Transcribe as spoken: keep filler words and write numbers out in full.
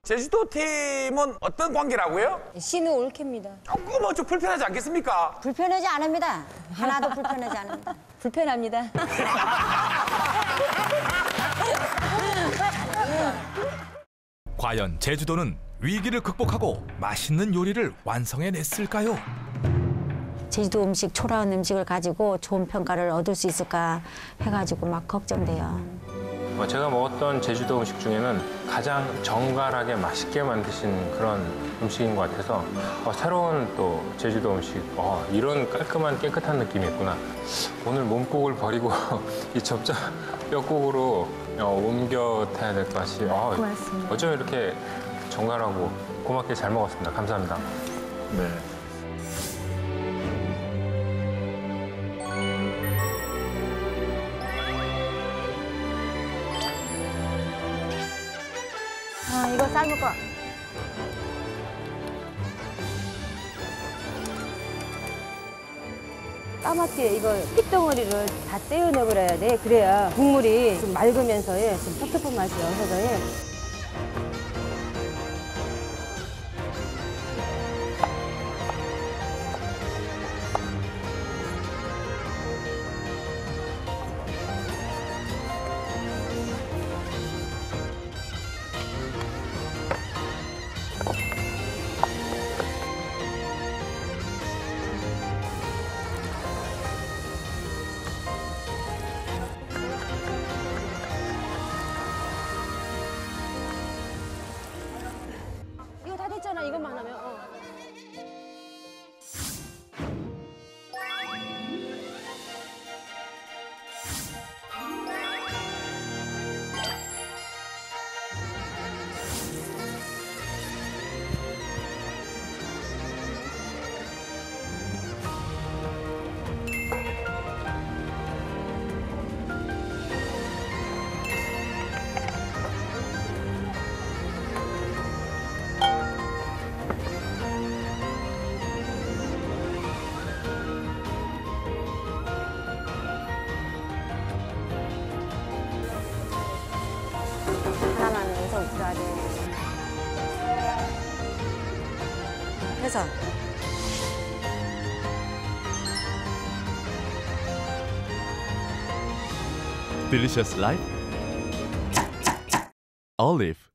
제주도 팀은 어떤 관계라고요? 신우 올케입니다. 조금 뭐 좀 불편하지 않겠습니까? 불편하지 않습니다. 하나도 불편하지 않습니다. 불편합니다. 과연 제주도는 위기를 극복하고 맛있는 요리를 완성해냈을까요? 제주도 음식, 초라한 음식을 가지고 좋은 평가를 얻을 수 있을까 해가지고 막 걱정돼요. 제가 먹었던 제주도 음식 중에는 가장 정갈하게 맛있게 만드신 그런 음식인 것 같아서 어, 새로운 또 제주도 음식, 어, 이런 깔끔한 깨끗한 느낌이 있구나. 오늘 몸국을 버리고 이 접자 뼈국으로 어, 옮겨 타야 될 것 같이. 어, 고맙습니다. 어쩜 이렇게 정갈하고 고맙게 잘 먹었습니다. 감사합니다. 네. 아, 이거 삶을 거. 까맣게 이거 핏덩어리를 다 떼어내버려야 돼. 그래야 국물이 좀 맑으면서 예, 좀 텁텁한 맛이 나서 예. 이거 다 됐잖아. 이것만 하면. 어. 하나만 해서 웃어야 돼. 해서. Delicious Life Olive